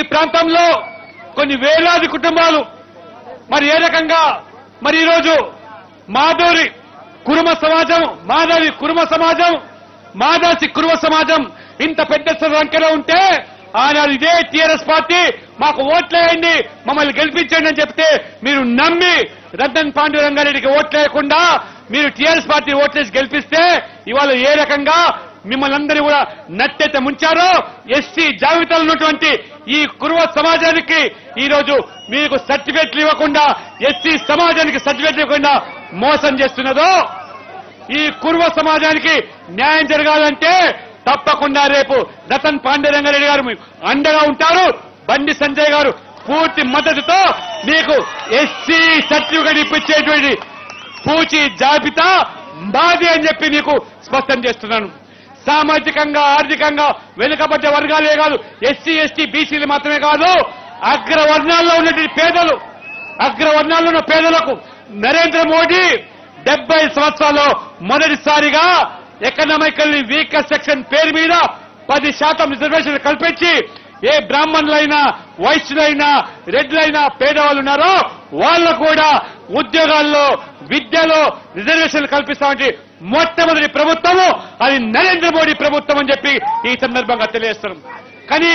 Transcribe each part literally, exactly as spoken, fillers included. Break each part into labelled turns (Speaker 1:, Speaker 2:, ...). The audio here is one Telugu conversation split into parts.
Speaker 1: ప్రాంతంలో కొన్ని వేలాది కుటుంబాలు మరి ఏ రకంగా మరి ఈరోజు మాధవి కురుమ సమాజం మాధవి కురుమ సమాజం మాదాసి కురుమ సమాజం ఇంత పెద్ద సంఖ్యలో ఉంటే ఆనాడు ఇదే టీఆర్ఎస్ పార్టీ మాకు ఓట్లేయండి మమ్మల్ని గెలిపించండి అని చెప్తే మీరు నమ్మి రద్దన్ పాండురంగారెడ్డికి ఓట్లేయకుండా మీరు టీఆర్ఎస్ పార్టీ ఓట్లేసి గెలిపిస్తే ఇవాళ ఏ రకంగా మిమ్మల్ని అందరినీ కూడా నట్టెత్త ముంచారో ఎస్సీ జాబితాలో ఉన్నటువంటి ఈ కురువ సమాజానికి ఈ రోజు మీకు సర్టిఫికెట్లు ఇవ్వకుండా ఎస్సీ సమాజానికి సర్టిఫికెట్లు ఇవ్వకుండా మోసం చేస్తున్నదో ఈ కురువ సమాజానికి న్యాయం జరగాలంటే తప్పకుండా రేపు రతన్ పాండురంగారెడ్డి గారు అండగా ఉంటారు. బండి సంజయ్ గారు పూర్తి మద్దతుతో మీకు ఎస్సీ సర్టిఫికెట్ ఇప్పించేటువంటి పూచి జాబితా మాది అని చెప్పి మీకు స్పష్టం చేస్తున్నాను. సామాజికంగా ఆర్థికంగా వెనుకబడ్డ వర్గాలే కాదు ఎస్సీ ఎస్టీ బీసీలు మాత్రమే కాదు అగ్రవర్ణాల్లో ఉన్నటువంటి పేదలు అగ్రవర్ణాల్లో ఉన్న పేదలకు నరేంద్ర మోడీ డెబ్బై సంవత్సరాల్లో మొదటిసారిగా ఎకనామికల్లీ వీకర్ సెక్షన్ పేరు మీద పది శాతం రిజర్వేషన్ కల్పించి ఏ బ్రాహ్మణులైనా వైశ్యులైనా రెడ్లైనా పేదవాళ్ళు ఉన్నారో వాళ్ళకు కూడా ఉద్యోగాల్లో విద్యలో రిజర్వేషన్లు కల్పిస్తామంటే మొట్టమొదటి ప్రభుత్వము అది నరేంద్ర మోడీ ప్రభుత్వం అని చెప్పి ఈ సందర్భంగా తెలియజేస్తున్నాం. కానీ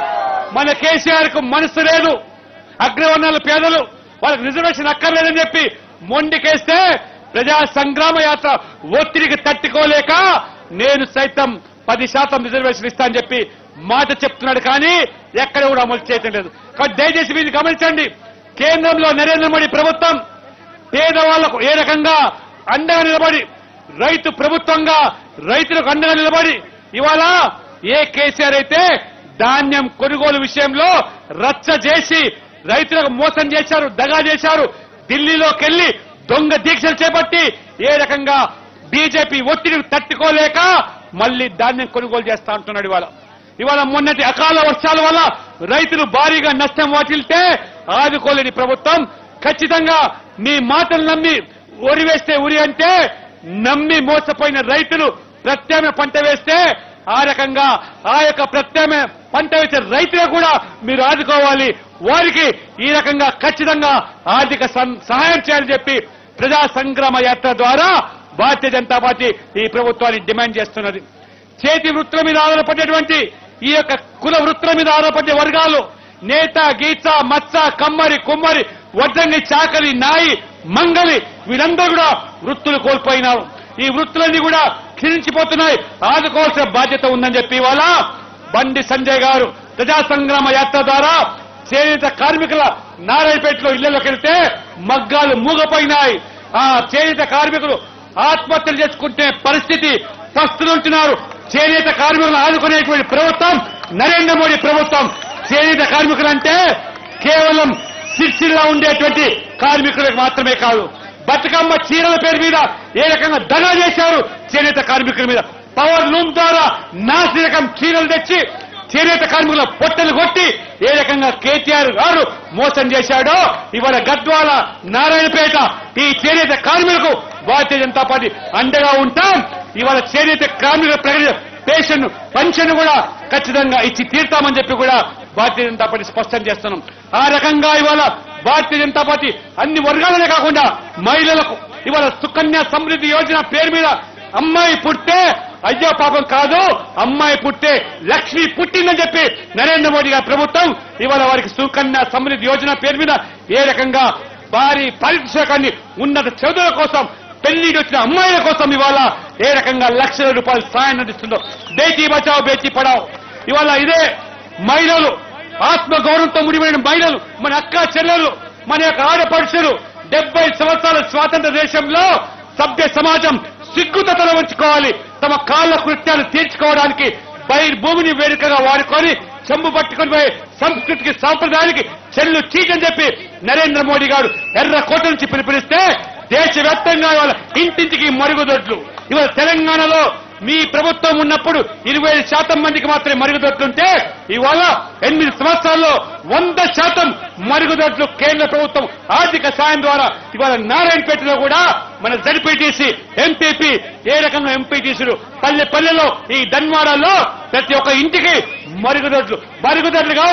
Speaker 1: మన కేసీఆర్ కు మనసు లేదు. అగ్రవర్ణాల పేదలు వాళ్ళకి రిజర్వేషన్ అక్కర్లేదని చెప్పి మొండికేస్తే ప్రజా సంగ్రామ యాత్ర ఒత్తిడికి తట్టుకోలేక నేను సైతం పది శాతం రిజర్వేషన్ ఇస్తా అని చెప్పి మాట చెప్తున్నాడు. కానీ ఎక్కడ కూడా అమలు చేయటం లేదు. కాబట్టి దయచేసి మీరు గమనించండి. కేంద్రంలో నరేంద్ర మోడీ ప్రభుత్వం పేదవాళ్లకు ఏ రకంగా అండగా నిలబడి రైతు ప్రభుత్వంగా రైతులకు అండగా నిలబడి ఇవాళ ఏ కేసీఆర్ అయితే ధాన్యం కొనుగోలు విషయంలో రచ్చ చేసి రైతులకు మోసం చేశారు, దగా చేశారు, ఢిల్లీలోకి వెళ్లి దొంగ దీక్షలు చేపట్టి ఏ రకంగా బీజేపీ ఒత్తిడిని తట్టుకోలేక మళ్లీ ధాన్యం కొనుగోలు చేస్తా అంటున్నాడు. ఇవాళ ఇవాళ మొన్నటి అకాల వర్షాల వల్ల రైతులు భారీగా నష్టం వాటిల్తే ఆదుకోలేని ప్రభుత్వం ఖచ్చితంగా మీ మాటలు నమ్మి ఉరి వేస్తే ఉరి అంటే నమ్మి మోసపోయిన రైతులు ప్రత్యామ్నాయ పంట వేస్తే ఆ రకంగా ఆ యొక్క ప్రత్యామ్నాయ పంట వేసే రైతులు కూడా మీరు ఆదుకోవాలి. వారికి ఈ రకంగా ఖచ్చితంగా ఆర్థిక సహాయం చేయాలని చెప్పి ప్రజా సంగ్రామ యాత్ర ద్వారా భారతీయ జనతా పార్టీ ఈ ప్రభుత్వాన్ని డిమాండ్ చేస్తున్నది. చేతి వృత్తుల మీద ఆధారపడేటువంటి ఈ యొక్క కుల వృత్తుల మీద ఆధారపడే వర్గాలు నేత గీత మత్స కమ్మరి కుమ్మరి వడ్రంగి చాకలి నాయి మంగలి వీరందరూ కూడా వృత్తులు కోల్పోయినారు. ఈ వృత్తులన్నీ కూడా క్షీణించిపోతున్నాయి. ఆదుకోవాల్సిన బాధ్యత ఉందని చెప్పి ఇవాళ బండి సంజయ్ గారు ప్రజా సంగ్రామ యాత్ర ద్వారా చేనేత కార్మికుల నారాయణపేటలో ఇళ్లలోకి వెళ్తే మగ్గాలు మూగపోయినాయి. ఆ చేనేత కార్మికులు ఆత్మహత్యలు చేసుకుంటే పరిస్థితి ప్రస్తుతుంటున్నారు. చేనేత కార్మికులను ఆదుకునేటువంటి ప్రభుత్వం నరేంద్ర మోడీ ప్రభుత్వం. చేనేత కార్మికులంటే కేవలం సిరిసిల్ల ఉండేటువంటి కార్మికులకు మాత్రమే కాదు, బతుకమ్మ చీరల పేరు మీద ఏ రకంగా దగా చేశారు చేనేత కార్మికుల మీద. పవర్ లూమ్ ద్వారా నాసి రకం చీరలు తెచ్చి చేనేత కార్మికుల పొట్టలు కొట్టి ఏ రకంగా కేటీఆర్ గారు మోసం చేశాడో ఇవాళ గద్వాల నారాయణపేట ఈ చేనేత కార్మికులకు భారతీయ జనతా పార్టీ అండగా ఉంటాం. ఇవాళ చేనేత కార్మికుల పెన్షన్ పెన్షన్ కూడా ఖచ్చితంగా ఇచ్చి తీర్తామని చెప్పి కూడా భారతీయ జనతా పార్టీ స్పష్టం చేస్తున్నాం. ఆ రకంగా ఇవాళ భారతీయ జనతా పార్టీ అన్ని వర్గాలనే కాకుండా మహిళలకు ఇవాళ సుకన్య సమృద్ధి యోజన పేరు మీద అమ్మాయి పుట్టే అయ్యో పాపం కాదు, అమ్మాయి పుట్టే లక్ష్మి పుట్టిందని చెప్పి నరేంద్ర మోడీ గారి ప్రభుత్వం ఇవాళ వారికి సుకన్య సమృద్ధి యోజన పేరు మీద ఏ రకంగా భారీ పారితోషికాన్ని ఉన్నత చదువుల కోసం పెళ్లికి వచ్చిన అమ్మాయిల కోసం ఇవాళ ఏ రకంగా లక్షల రూపాయలు సాయం అందిస్తుందో. బేటీ బచావో బేటీ పడావో ఇవాళ ఇదే మహిళలు ఆత్మగౌరవంతో ముడిపడిన మహిళలు మన అక్క చెల్లెలు మన యొక్క ఆడపడుచులు డెబ్బై సంవత్సరాల స్వాతంత్ర దేశంలో సభ్య సమాజం సిగ్గుతో తల ఉంచుకోవాలి. తమ కాళ్ల కృత్యాలు తీర్చుకోవడానికి బయట భూమిని వేడుకగా వాడుకొని చెంబు పట్టుకుని పోయి సంస్కృతికి సాంప్రదాయానికి చెల్లు చీకని చెప్పి నరేంద్ర మోడీ గారు ఎర్ర కోట నుంచి పిలుపునిస్తే దేశవ్యాప్తంగా ఇవాళ ఇంటింటికి మరుగుదొడ్లు. ఇవాళ తెలంగాణలో మీ ప్రభుత్వం ఉన్నప్పుడు ఇరవై ఐదు శాతం మందికి మాత్రమే మరుగుదొడ్లుంటే ఇవాళ ఎనిమిది సంవత్సరాల్లో వంద శాతం మరుగుదొడ్లు కేంద్ర ప్రభుత్వం ఆర్థిక సాయం ద్వారా ఇవాళ నారాయణపేటలో కూడా మన జడ్పీటీసీ ఎంపీపీ ఏ రకంగా ఎంపీటీసీలు పల్లె పల్లెలో ఈ ధన్వాడాల్లో ప్రతి ఒక్క ఇంటికి మరుగుదొడ్లు మరుగుదొడ్లు కావాలి.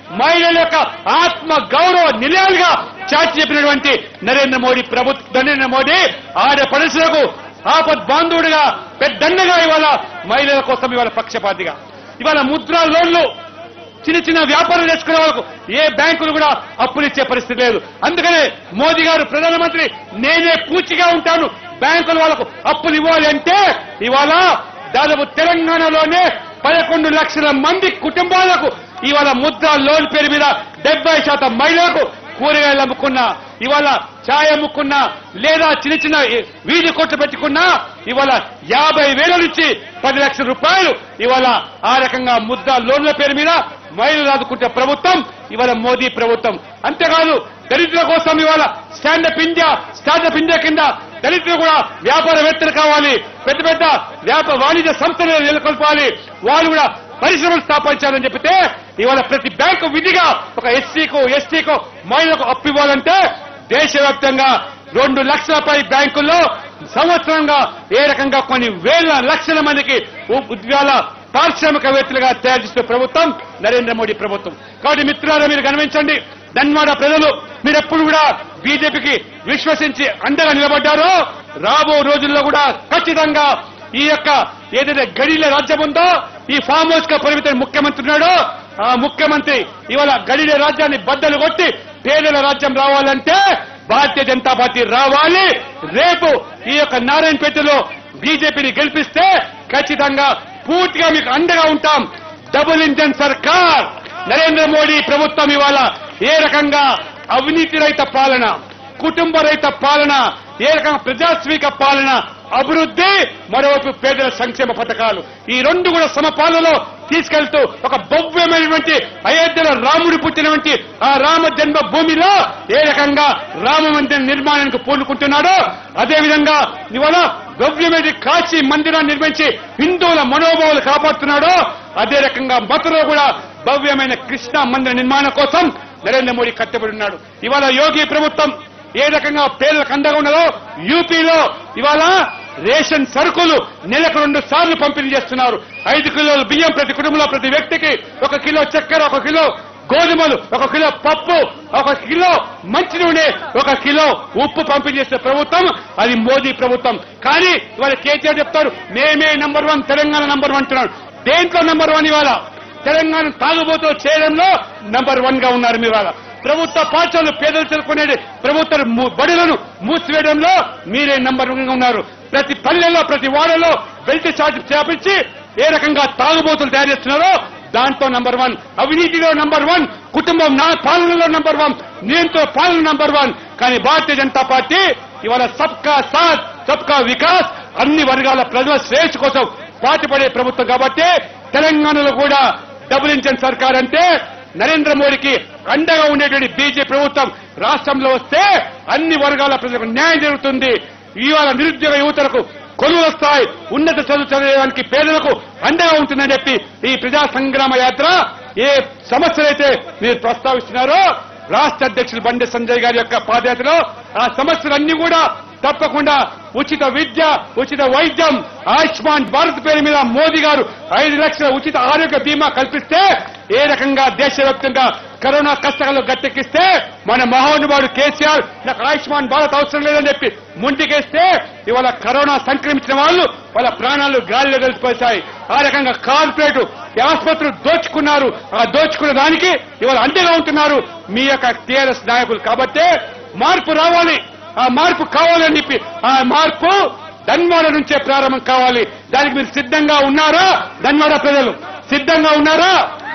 Speaker 1: మహిళల యొక్క ఆత్మ గౌరవ నిలయాలుగా చాటి చెప్పినటువంటి నరేంద్ర మోడీ ప్రభుత్వం నరేంద్ర మోడీ ఆడ పరిస్థితులకు ఆపద్ బాంధవుడిగా పెద్దన్నగా ఇవాళ మహిళల కోసం ఇవాళ పక్షపాతిగా ఇవాళ ముద్రా లోన్లు చిన్న చిన్న వ్యాపారం చేసుకునే వాళ్ళకు ఏ బ్యాంకులు కూడా అప్పులు ఇచ్చే పరిస్థితి లేదు. అందుకనే మోదీ గారు ప్రధానమంత్రి నేనే పూచిగా ఉంటాను బ్యాంకుల వాళ్ళకు అప్పులు ఇవ్వాలి అంటే ఇవాళ దాదాపు తెలంగాణలోనే పదకొండు లక్షల మంది కుటుంబాలకు ఇవాళ ముద్రా లోన్ పేరు మీద డెబ్బై శాతం మహిళలకు కూరగాయలు అమ్ముకున్నా ఇవాళ ఛాయ్ అమ్ముకున్నా లేదా చిన్న చిన్న వీధి కొట్లు పెట్టుకున్నా ఇవాళ యాభై వేల నుంచి పది లక్షల రూపాయలు ఇవాళ ఆ రకంగా ముద్రా లోన్ల పేరు మీద మహిళలు ఆదుకుంటే ప్రభుత్వం ఇవాళ మోదీ ప్రభుత్వం. అంతేకాదు దళితుల కోసం ఇవాళ స్టాండప్ ఇండియా స్టార్టప్ ఇండియా కింద దళితులు కూడా వ్యాపారవేత్తలు కావాలి, పెద్ద పెద్ద వ్యాపార వాణిజ్య సంస్థలు నెలకొల్పాలి, వాళ్ళు కూడా పరిశ్రమలు స్థాపించాలని చెప్పితే ఇవాళ ప్రతి బ్యాంకు విధిగా ఒక ఎస్సీకు ఎస్టీకు మహిళలకు అప్పు ఇవ్వాలంటే దేశవ్యాప్తంగా రెండు లక్షల పై బ్యాంకుల్లో సంవత్సరంగా ఏ రకంగా కొన్ని వేల లక్షల మందికి ఉద్యోగాల పారిశ్రామికవేత్తలుగా తయారు చేసిన ప్రభుత్వం నరేంద్ర మోడీ ప్రభుత్వం. కాబట్టి మిత్రులారా మీరు గమనించండి, ధన్వాడ ప్రజలు మీరెప్పుడు కూడా బీజేపీకి విశ్వసించి అండగా నిలబడ్డారో రాబో రోజుల్లో కూడా ఖచ్చితంగా ఈ యొక్క ఏదైతే గడిల రాజ్యం ఉందో ఈ ఫామ్ హౌస్ గా పరిమిత ముఖ్యమంత్రి ఉన్నాడో ఆ ముఖ్యమంత్రి ఇవాళ గడిల రాజ్యాన్ని బద్దలు కొట్టి పేదల రాజ్యం రావాలంటే భారతీయ జనతా పార్టీ రావాలి. రేపు ఈ యొక్క నారాయణపేటలో బీజేపీని గెలిపిస్తే ఖచ్చితంగా పూర్తిగా మీకు అండగా ఉంటాం. డబుల్ ఇంజన్ సర్కార్ నరేంద్ర మోడీ ప్రభుత్వం ఇవాళ ఏ రకంగా అవినీతి రహిత పాలన, కుటుంబ రహిత పాలన, ఏ రకంగా ప్రజాస్వామిక పాలన, అభివృద్ధి, మరోవైపు పేదల సంక్షేమ పథకాలు ఈ రెండు కూడా సమపాలలో తీసుకెళ్తూ ఒక భవ్యమైనటువంటి అయోధ్యలో రాముడు పుట్టినటువంటి ఆ రామ జన్మ భూమిలో ఏ రకంగా రామ మందిర నిర్మాణానికి పూనుకుంటున్నాడో అదేవిధంగా ఇవాళ భవ్యమైన కాశీ మందిరాన్ని నిర్మించి హిందువుల మనోభావాలు కాపాడుతున్నాడో అదే రకంగా మథురలో కూడా భవ్యమైన కృష్ణ మందిర నిర్మాణం కోసం నరేంద్ర మోడీ కట్టుబడి ఉన్నాడు. ఇవాళ యోగి ప్రభుత్వం ఏ రకంగా పేదలకు అండగా ఉన్నదో యూపీలో ఇవాళ రేషన్ సరుకులు నెలకు రెండు సార్లు పంపిణీ చేస్తున్నారు. ఐదు కిలోల బియ్యం ప్రతి కుటుంబంలో ప్రతి వ్యక్తికి, ఒక కిలో చక్కెర, ఒక కిలో గోధుమలు, ఒక కిలో పప్పు, ఒక కిలో మంచి నూనె, ఒక కిలో ఉప్పు పంపిణీ చేసే ప్రభుత్వం అది మోదీ ప్రభుత్వం. కానీ ఇవాళ కేసీఆర్ చెప్తారు మేమే number one, Telangana number one అంటున్నారు. దేంట్లో నంబర్ వన్? ఇవాళ తెలంగాణ తాగుబోతూ చేయడంలో నంబర్ వన్ గా ఉన్నారు. మీ ఇవాళ ప్రభుత్వ పాఠశాలలు పేదలు చదువుకునే ప్రభుత్వ బడులను మూసివేయడంలో మీరే నంబర్ వన్ గా ఉన్నారు. ప్రతి పల్లెల్లో ప్రతి వాడలో బెల్ట్ చార్జ్ చేపించి ఏ రకంగా తాగుబోతులు తయారు చేస్తున్నారో దాంట్లో నంబర్ వన్, అవినీతిలో నంబర్ వన్, కుటుంబం నా పాలనలో నంబర్ వన్, నియంత్రణ పాలన నంబర్ వన్. కానీ భారతీయ జనతా పార్టీ ఇవాళ సబ్కా సాత్ సబ్కా వికాస్ అన్ని వర్గాల ప్రజల శ్రేయస్సు కోసం పాటుపడే ప్రభుత్వం. కాబట్టి తెలంగాణలో కూడా డబుల్ ఇంజన్ సర్కార్ అంటే నరేంద్ర మోడీకి అండగా ఉండేటువంటి బీజేపీ ప్రభుత్వం రాష్ట్రంలో వస్తే అన్ని వర్గాల ప్రజలకు న్యాయం జరుగుతుంది. ఇవాళ నిరుద్యోగ యువతలకు కొలువులు వస్తాయి, ఉన్నత చదువు చదివేదానికి పేదలకు అండగా ఉంటుందని చెప్పి ఈ ప్రజా సంగ్రామ యాత్ర ఏ సమస్యలైతే మీరు ప్రస్తావిస్తున్నారో రాష్ట్ర అధ్యక్షులు బండి సంజయ్ గారి యొక్క పాదయాత్రలో ఆ సమస్యలన్నీ కూడా తప్పకుండా ఉచిత విద్య, ఉచిత వైద్యం, ఆయుష్మాన్ భారత్ పేరు మీద మోదీ గారు ఐదు లక్షల ఉచిత ఆరోగ్య బీమా కల్పిస్తే ఏ రకంగా దేశవ్యాప్తంగా కరోనా కష్టాలను గట్టెక్కిస్తే మన మహానుభావుడు కేసీఆర్ నాకు ఆయుష్మాన్ భారత్ అవసరం లేదని చెప్పి ముందుకేస్తే ఇవాళ కరోనా సంక్రమించిన వాళ్ళు వాళ్ళ ప్రాణాలు గాలిలో కలిసిపోతాయి. ఆ రకంగా కార్పొరేట్ ఆసుపత్రులు దోచుకున్నారు. ఆ దోచుకున్న దానికి ఇవాళ అండగా ఉంటున్నారు మీ యొక్క టీఆర్ఎస్ నాయకులు. కాబట్టి మార్పు రావాలి, ఆ మార్పు కావాలని చెప్పి ఆ మార్పు ధన్వాడ నుంచే ప్రారంభం కావాలి. దానికి మీరు సిద్ధంగా ఉన్నారా? ధన్వాడ ప్రజలు సిద్ధంగా ఉన్నారా?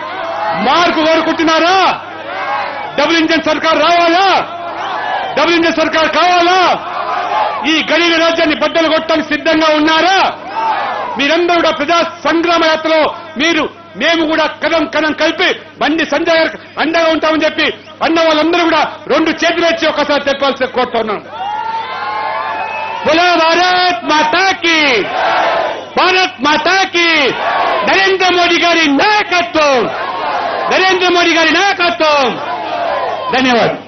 Speaker 1: మార్పు కోరుకుంటున్నారా? డబుల్ ఇంజన్ సర్కార్ రావాలా? డబుల్ ఇంజన్ సర్కార్ కావాలా? ఈ గడిల రాజ్యాన్ని బద్దలు కొట్టడానికి సిద్ధంగా ఉన్నారా? మీరందరూ కూడా ప్రజా సంగ్రామ యాత్రలో మీరు మేము కూడా కదం కదం కలిపి బండి సంజయ్ గారికి అండగా ఉంటామని చెప్పి అన్న వాళ్ళందరూ కూడా రెండు చేతులు ఇచ్చి ఒకసారి చెప్పాల్సి కోరుతున్నాను. బోలో భారత్ మాతాకి, భారత్ మాతాకి, నరేంద్ర మోడీ గారి నాయకత్వం, నరేంద్ర మోడీ గారి నాయకత్వం. ధన్యవాదాలు.